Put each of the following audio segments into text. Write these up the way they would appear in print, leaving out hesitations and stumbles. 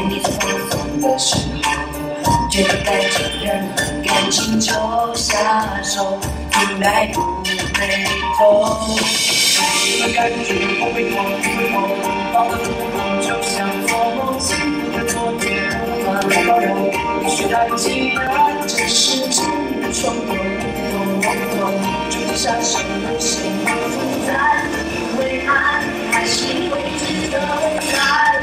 你最放松的时候，绝不带着任何感情就下手，从来不回头。什么感觉不会痛，不会痛，抱得不痛，就像做梦，幸福的错觉，慢慢包容，必须太记得，这是真的冲动，就是像什么心不在，因为爱还是未知的未来。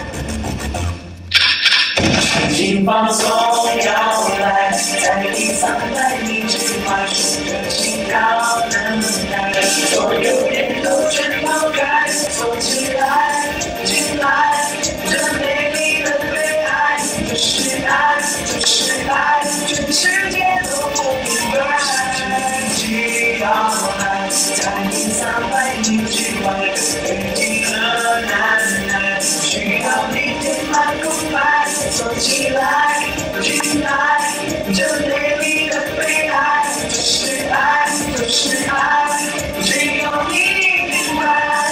心放松摇摆，在你300米之外，数着心跳等待，所有念头全抛开，锁起来，进来，这美丽的被爱，就是爱，就是爱，全世界都不明白。心摇摆，在你300米之外，北京和南海，需要你填满空白。锁起来，进来，这美丽的被爱，就是爱，就是爱，只有你明白。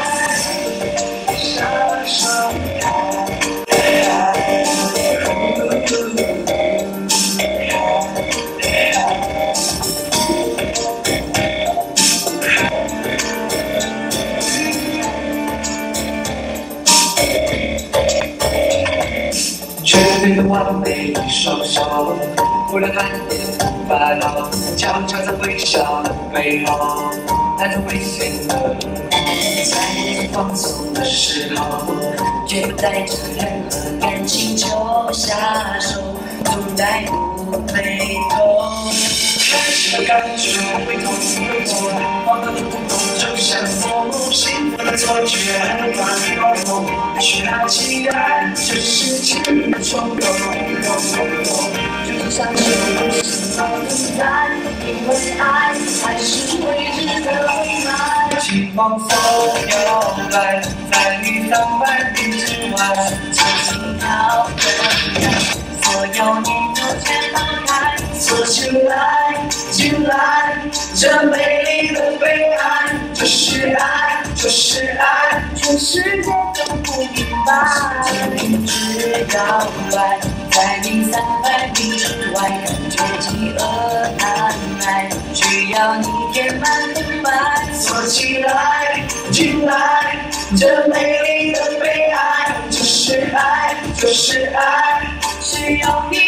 傻傻绝对的完美的双手，不能看见无法漏，悄悄在微笑的背后，带着危险的。在你最放松的时候，绝不带着任何感情就下手，从来不回头。开始的感觉不会痛，不会痛，抱得不动，就像做梦，幸福的错觉，慢慢包容，必须拿起来，这是真的冲动，就是像什么事都存在，因为爱还是未知的未来。心放松摇摆，在你300米之外，轻轻跳的所有念头全抛开，锁起来，进来，这美丽的被爱，就是爱，就是爱，全世界都不明白。停止摇摆，在你300米之外，感觉饥饿难耐，需要你填满空白。锁起来，进来，这美丽的被爱，就是爱，就是爱，需要你。